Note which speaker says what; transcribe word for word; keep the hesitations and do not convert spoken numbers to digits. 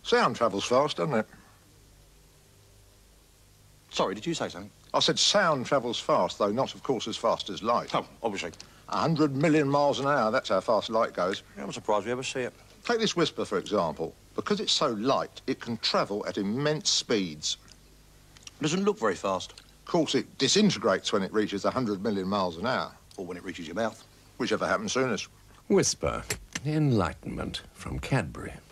Speaker 1: Sound travels fast, doesn't it?
Speaker 2: Sorry, did you say something?
Speaker 1: I said sound travels fast, though not, of course, as fast as light.
Speaker 2: Oh, obviously.
Speaker 1: A hundred million miles an hour, that's how fast light goes.
Speaker 2: Yeah, I'm surprised we ever see it.
Speaker 1: Take this Wispa, for example. Because it's so light, it can travel at immense speeds.
Speaker 2: It doesn't look very fast.
Speaker 1: Of course, it disintegrates when it reaches a hundred million miles an hour.
Speaker 2: Or when it reaches your mouth.
Speaker 1: Whichever happens soonest.
Speaker 3: Wispa, enlightenment from Cadbury.